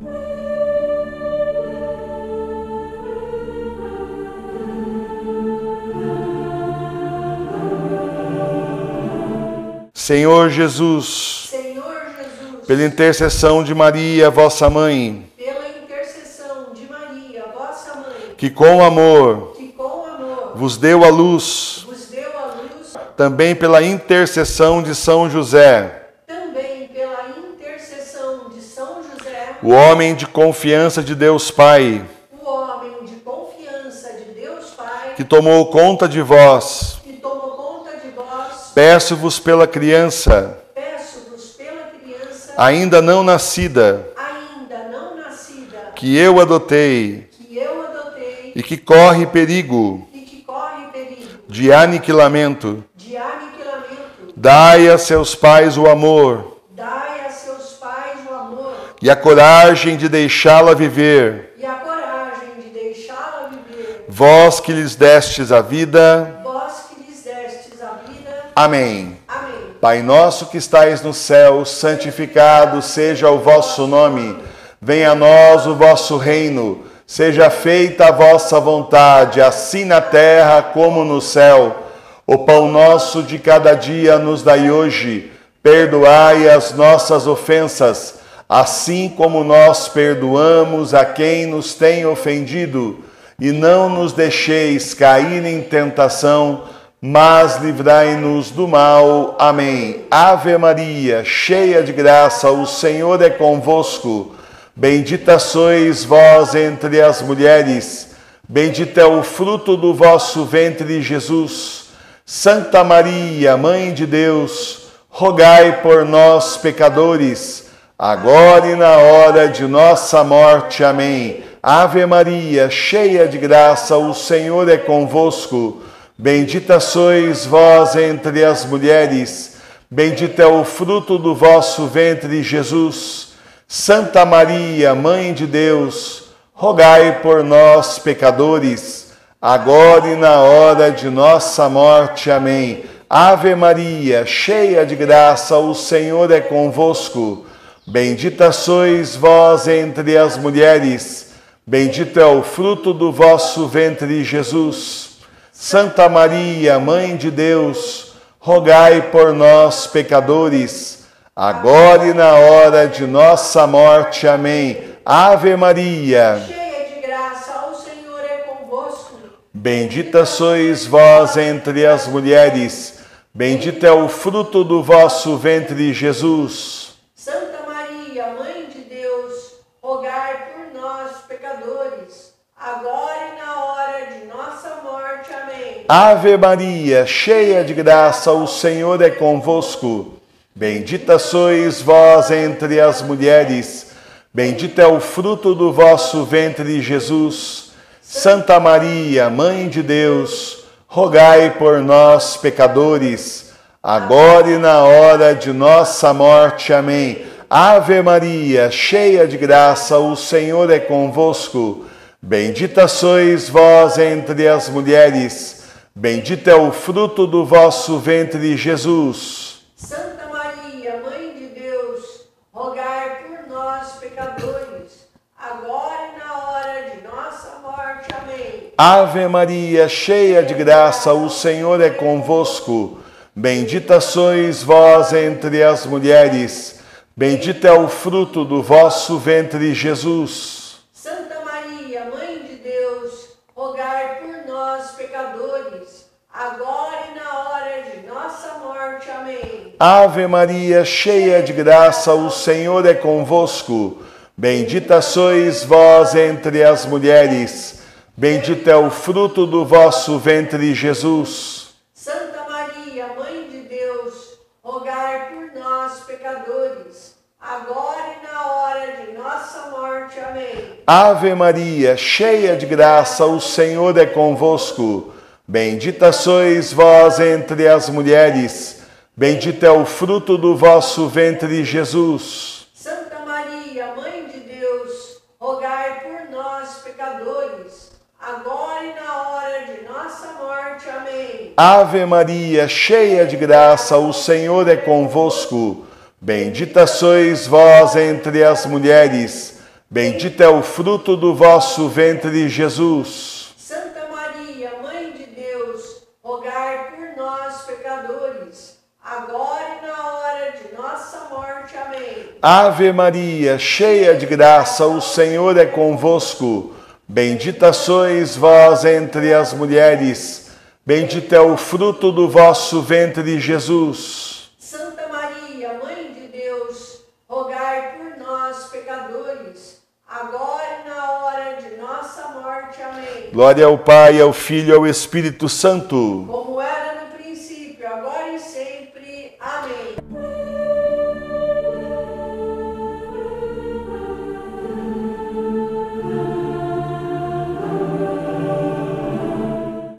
Senhor Jesus, pela intercessão de Maria, vossa mãe, que com amor vos deu a luz, também pela intercessão de São José, o homem de confiança de Deus Pai, que tomou conta de vós, peço-vos pela criança, ainda não nascida, que eu adotei, e que corre perigo de aniquilamento. Dai a seus pais o amor e a coragem de deixá-la viver. Vós que lhes destes a vida. Amém. Pai nosso que estais no céu, santificado seja o vosso nome. Venha a nós o vosso reino. Seja feita a vossa vontade, assim na terra como no céu. O pão nosso de cada dia nos dai hoje. Perdoai as nossas ofensas, assim como nós perdoamos a quem nos tem ofendido. E não nos deixeis cair em tentação, mas livrai-nos do mal. Amém. Ave Maria, cheia de graça, o Senhor é convosco. Bendita sois vós entre as mulheres, bendito é o fruto do vosso ventre, Jesus. Santa Maria, Mãe de Deus, rogai por nós, pecadores, agora e na hora de nossa morte. Amém. Ave Maria, cheia de graça, o Senhor é convosco. Bendita sois vós entre as mulheres, bendito é o fruto do vosso ventre, Jesus. Santa Maria, Mãe de Deus, rogai por nós, pecadores, agora e na hora de nossa morte. Amém. Ave Maria, cheia de graça, o Senhor é convosco. Bendita sois vós entre as mulheres, bendito é o fruto do vosso ventre, Jesus. Santa Maria, Mãe de Deus, rogai por nós, pecadores, agora e na hora de nossa morte. Amém. Ave Maria, cheia de graça, o Senhor é convosco. Bendita sois vós entre as mulheres, bendito é o fruto do vosso ventre, Jesus. Santa Maria, Mãe de Deus, rogai por nós, pecadores, agora e na hora de nossa morte. Amém. Ave Maria, cheia de graça, o Senhor é convosco. Bendita sois vós entre as mulheres, bendito é o fruto do vosso ventre, Jesus. Santa Maria, Mãe de Deus, rogai por nós, pecadores, agora e na hora de nossa morte. Amém. Ave Maria, cheia de graça, o Senhor é convosco. Bendita sois vós entre as mulheres, bendito é o fruto do vosso ventre, Jesus. Santa Maria, Mãe de Deus, rogai por nós, pecadores, agora e na hora de nossa morte. Amém. Ave Maria, cheia de graça, o Senhor é convosco. Bendita sois vós entre as mulheres, bendito é o fruto do vosso ventre, Jesus. Santa Maria, Mãe de Deus, rogai por nós, pecadores, agora e na hora de nossa morte. Amém. Ave Maria, cheia de graça, o Senhor é convosco. Bendita sois vós entre as mulheres, bendito é o fruto do vosso ventre, Jesus. Santa Maria, Mãe de Deus, rogai por nós, pecadores, agora e na hora de nossa morte. Amém. Ave Maria, cheia de graça, o Senhor é convosco. Bendita sois vós entre as mulheres, bendito é o fruto do vosso ventre, Jesus. Santa Maria, Mãe de Deus, rogai por nós, pecadores, agora e na hora de nossa morte. Amém. Ave Maria, cheia de graça, o Senhor é convosco. Bendita sois vós entre as mulheres, Bendito é o fruto do vosso ventre, Jesus. Santa Maria, Mãe de Deus, rogai por nós, pecadores, agora e na hora de nossa morte. Amém. Ave Maria, cheia de graça, o Senhor é convosco. Bendita sois vós entre as mulheres. Bendito é o fruto do vosso ventre, Jesus. Santa Maria, Mãe de Deus, rogai por nós, pecadores, agora e na hora de nossa morte. Amém. Glória ao Pai, ao Filho e ao Espírito Santo. Como era no princípio, agora e sempre. Amém.